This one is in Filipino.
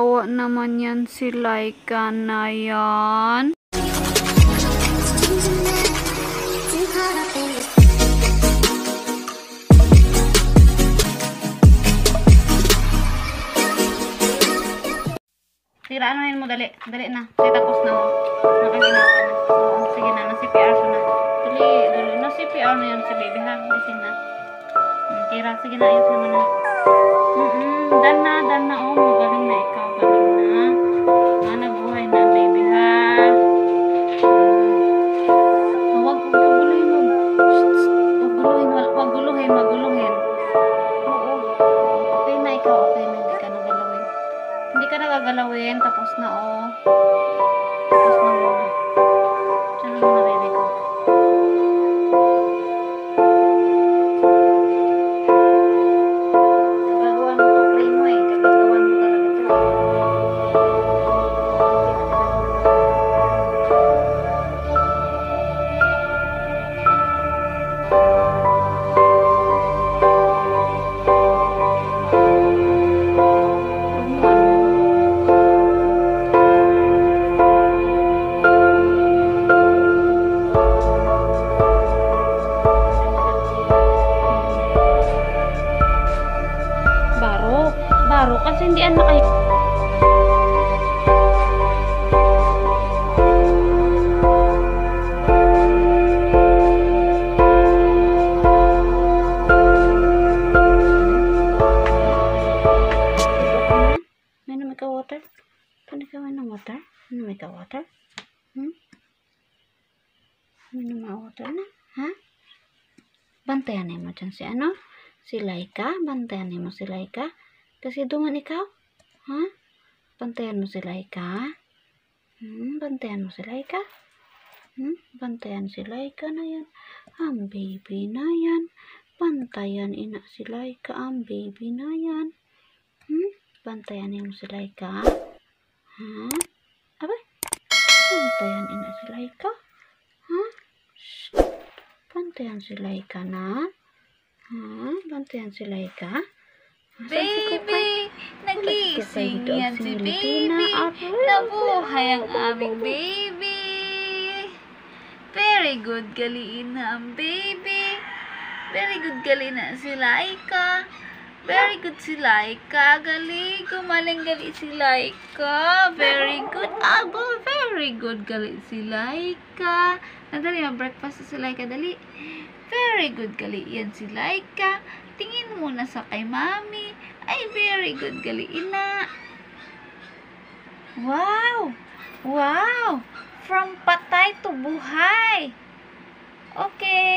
Kawawa naman yan si Lykka na yan. Siraan mo yun mo, dali. Dali na. Kasi tapos na mo. Nakaginawa na. Oo, sige na. Na-CPR siya na. Dali, dali. Na-CPR na yan si baby ha. Bisin na. Tira, sige na. Ayos naman na. Dan na. Oh, magaling na ikaw. Galing na. Nabuhay na, baby ha. Huwag guluhin mo. Huwag guluhin. Oo. Okay na ikaw. Okay na. Hindi ka nagagalawin. Tapos na, oh. Tapos na muna. Diyan na muna, baby ko. Kagagawan mo to, play mo eh. Kagagawan mo talaga to. Baro kasi hindi anak kayo. Minum ka water? Pwede ka minum water? Minum ka water? Minum water na? Ha? Bantayan mo dyan si ano? Si Lykka? Bantayan mo si Lykka? Kasi duman ikaw? Ha? Bantayan mo si Lykka? Bantayan mo si Lykka? Bantayan si Lykka na yan. Ang baby na yan. Bantayan ina si Lykka. Ang baby na yan. Bantayan mo si Lykka? Ha? Abay? Bantayan ina si Lykka? Ha? Shh. Bantayan si Lykka na? Ha? Bantayan si Lykka? Baby, nagising yan si baby. Nabuhay ang aming baby. Very good, galiin na ang baby. Very good, galiin na si Lykka. Very good si Lykka. Galing, gumaling gali si Lykka. Very good, abo. Very good, gali si Lykka. Dali, mag-breakfast si Lykka, dali. Very good, gali yan si Lykka. Tingin muna sa kay mami. Ay, very good, galiin na. Wow! Wow! From patay to buhay. Okay.